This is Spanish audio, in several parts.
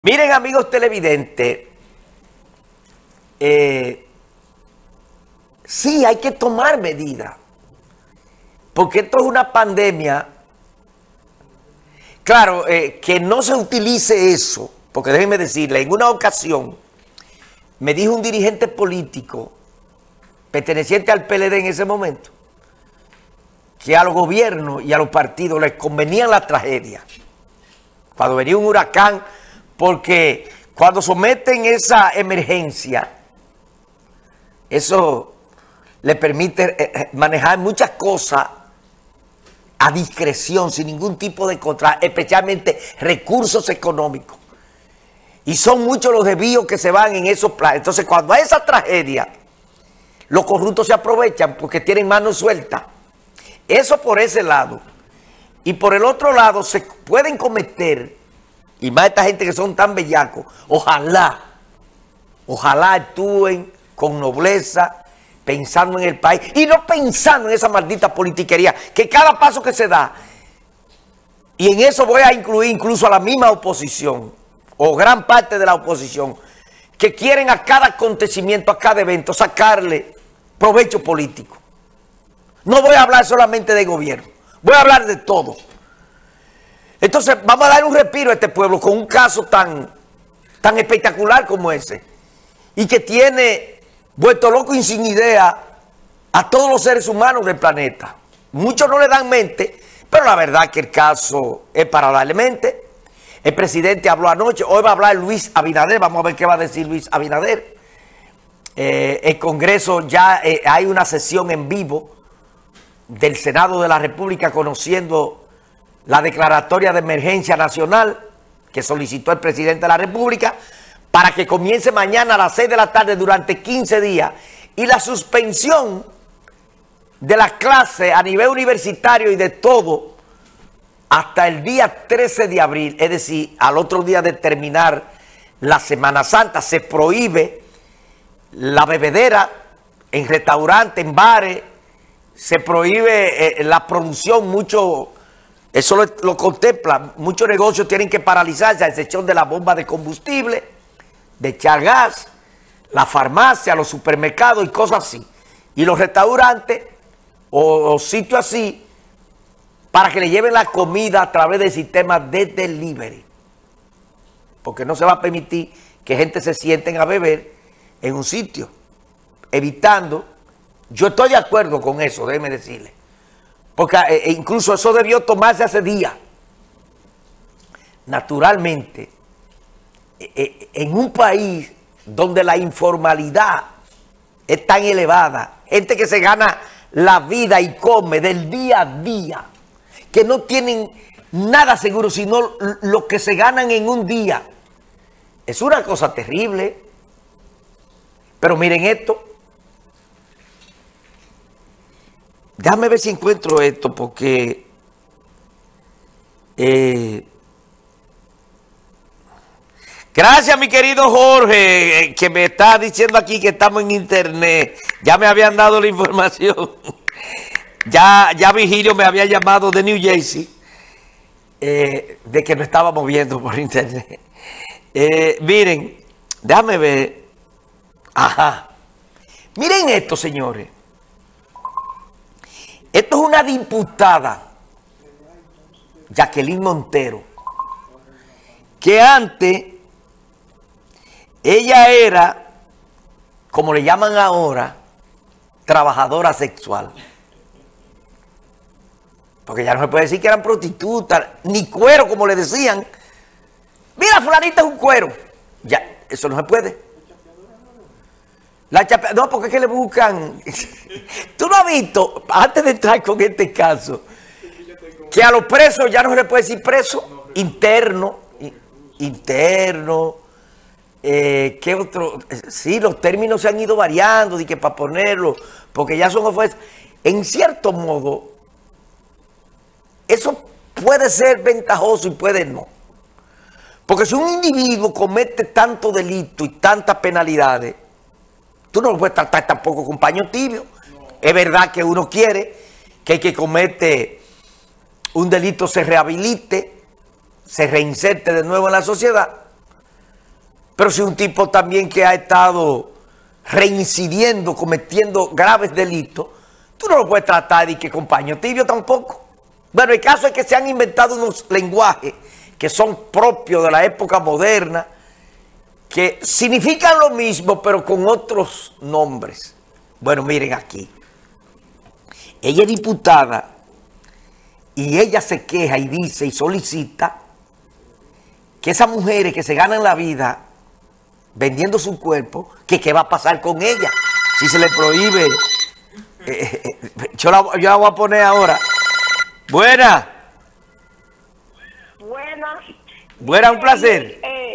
Miren, amigos televidentes, sí hay que tomar medidas, porque esto es una pandemia. Claro, que no se utilice eso, porque déjenme decirle, en una ocasión me dijo un dirigente político perteneciente al PLD en ese momento, que a los gobiernos y a los partidos les convenía la tragedia. Cuando venía un huracán, porque cuando someten esa emergencia, eso le permite manejar muchas cosas a discreción, sin ningún tipo de control, especialmente recursos económicos. Y son muchos los desvíos que se van en esos planes. Entonces, cuando hay esa tragedia, los corruptos se aprovechan porque tienen manos sueltas. Eso por ese lado. Y por el otro lado, se pueden cometer, y más esta gente que son tan bellacos, ojalá actúen con nobleza, pensando en el país, y no pensando en esa maldita politiquería, que cada paso que se da, y en eso voy a incluir incluso a la misma oposición, o gran parte de la oposición, que quieren a cada acontecimiento, a cada evento, sacarle provecho político. No voy a hablar solamente de gobierno, voy a hablar de todo. Entonces vamos a dar un respiro a este pueblo con un caso tan espectacular como ese, y que tiene vuelto loco y sin idea a todos los seres humanos del planeta. Muchos no le dan mente, pero la verdad que el caso es para darle mente. El presidente habló anoche, hoy va a hablar Luis Abinader, vamos a ver qué va a decir Luis Abinader. El Congreso ya hay una sesión en vivo del Senado de la República conociendo la declaratoria de emergencia nacional que solicitó el presidente de la República para que comience mañana a las 6 de la tarde durante 15 días, y la suspensión de las clases a nivel universitario y de todo hasta el día 13 de abril, es decir, al otro día de terminar la Semana Santa. Se prohíbe la bebedera en restaurantes, en bares, se prohíbe la producción, eso lo contempla, muchos negocios tienen que paralizarse a excepción de la bomba de combustible, de echar gas, la farmacia, los supermercados y cosas así. Y los restaurantes o sitios así, para que le lleven la comida a través del sistema de delivery. Porque no se va a permitir que gente se sienten a beber en un sitio, evitando. Yo estoy de acuerdo con eso, déjeme decirle. Porque incluso eso debió tomarse hace días. Naturalmente, en un país donde la informalidad es tan elevada, gente que se gana la vida y come del día a día, que no tienen nada seguro, sino lo que se ganan en un día, es una cosa terrible. Pero miren esto. Déjame ver si encuentro esto, porque gracias, mi querido Jorge, que me está diciendo aquí que estamos en internet. Ya me habían dado la información. Ya Vigilio me había llamado de New Jersey, de que nos estábamos viendo por internet. Miren, déjame ver. Ajá. Miren esto, señores. Esto es una diputada, Jacqueline Montero, que antes ella era, como le llaman ahora, trabajadora sexual. Porque ya no se puede decir que eran prostitutas, ni cuero, como le decían. Mira, fulanita es un cuero. Ya, eso no se puede. No, porque es que le buscan. Tú no has visto, antes de entrar con este caso, que a los presos ya no se le puede decir preso, interno. ¿Qué otro? Sí, los términos se han ido variando, de que para ponerlo, porque ya son ofensas. En cierto modo, eso puede ser ventajoso y puede no. Porque si un individuo comete tanto delito y tantas penalidades, tú no lo puedes tratar tampoco con paño tibio. No. Es verdad que uno quiere que el que comete un delito se rehabilite, se reinserte de nuevo en la sociedad, Pero si un tipo también que ha estado reincidiendo, cometiendo graves delitos, tú no lo puedes tratar de que compañero tibio tampoco. Bueno, el caso es que se han inventado unos lenguajes que son propios de la época moderna, que significan lo mismo, pero con otros nombres. Bueno, miren aquí. Ella es diputada y ella se queja y dice y solicita que esas mujeres que se ganan la vida vendiendo su cuerpo, que qué va a pasar con ella si se le prohíbe. Yo la voy a poner ahora. Buena. Buena, un placer.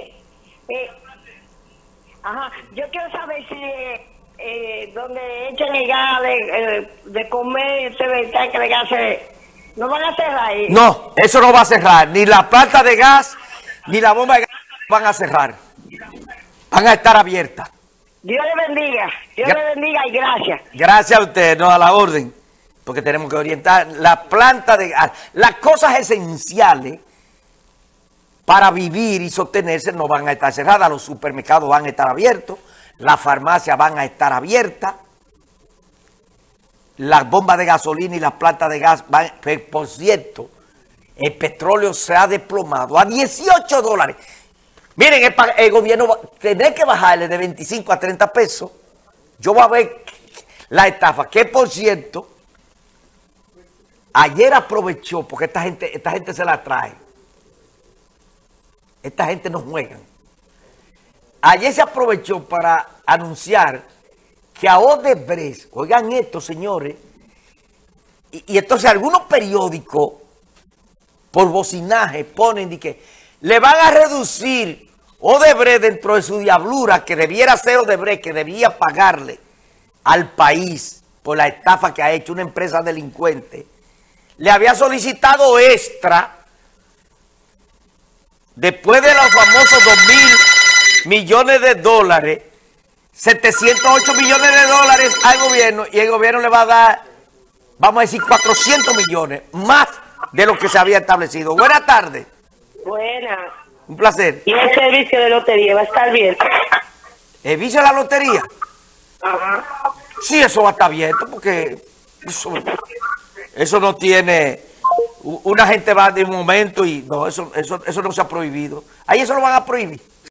Ajá, yo quiero saber si donde echan el gas de comer, ese tanque de gas, ¿no van a cerrar ahí? No, eso no va a cerrar. Ni la planta de gas, ni la bomba de gas van a cerrar. Van a estar abiertas. Dios le bendiga. Dios le bendiga y gracias. Gracias a usted, no a la orden. Porque tenemos que orientar la planta de gas. Las cosas esenciales para vivir y sostenerse no van a estar cerradas. Los supermercados van a estar abiertos. Las farmacias van a estar abiertas. Las bombas de gasolina y las plantas de gas van. Por cierto, el petróleo se ha desplomado a $18. Miren, el gobierno va a tener que bajarle de 25 a 30 pesos. Yo voy a ver la estafa. Que por cierto, ayer aprovechó, porque esta gente se la trae. Esta gente no juega. Ayer se aprovechó para anunciar que a Odebrecht, oigan esto, señores, y entonces algunos periódicos por bocinaje ponen de que le van a reducir Odebrecht dentro de su diablura, que debiera ser Odebrecht, que debía pagarle al país por la estafa que ha hecho una empresa delincuente. Le había solicitado extra después de los famosos 2.000 millones de dólares, 708 millones de dólares al gobierno, y el gobierno le va a dar, vamos a decir, 400 millones, más de lo que se había establecido. Buenas tardes. Buenas. Un placer. ¿Y el servicio de lotería va a estar bien? ¿El vicio de la lotería? Ajá. Sí, eso va a estar abierto porque eso no tiene... Una gente va de un momento y no, eso no se ha prohibido. Ahí eso lo van a prohibir.